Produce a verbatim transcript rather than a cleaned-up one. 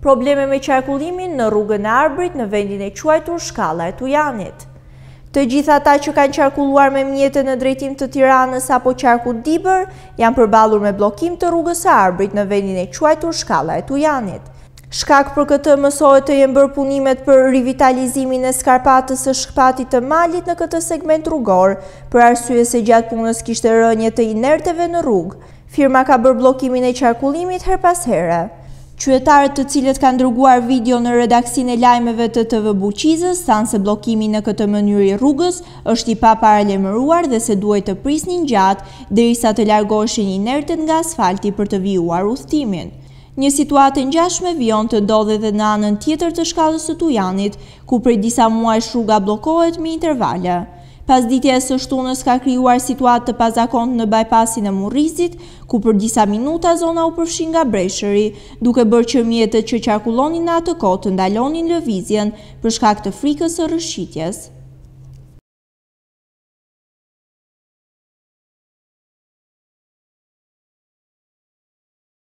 probleme me qarkullimin në rrugën e Arbrit në vendin e quajtur Shkalla e Tujanit. Të gjithë ata që kanë qarkulluar me mjete në drejtim të Tiranës apo qarkut Dibër janë përballur me bllokim të rrugës së Arbrit në vendin e quajtur Shkalla e Tujanit. Shkak për këtë mësohet të jenë bërë punimet për rivitalizimin e skarpatës së shkpatit të malit në këtë segment rrugor, për arsye se gjatë punës kishte rënje të inerteve në rrugë. Firma ka bërë bllokimin e qarkullimit her pas here. Qytetarët të cilët kanë dërguar video në redaksinë e lajmeve të T V Buqizës thanë se bllokimi në këtë mënyrë i rrugës është i paparalajmëruar dhe se duhet të prisnin gjatë derisa të largoheshin inertet nga asfalti për të vijuar udhëtimin. Një situatë ngjashme vijon të ndodhe edhe në anën tjetër të Shkallës së Tujanit, ku prej disa muajsh rruga bllokohet me intervale. Pasditja e së shtunës ka krijuar situatë të pazakontë në bypassin e Murrizit, ku për disa minuta zona u përfshi nga breshëri, duke bërë që mjetët që qarkullonin në atë kohë të ndalonin lëvizjen për shkak të frikës së rrëshqitjes.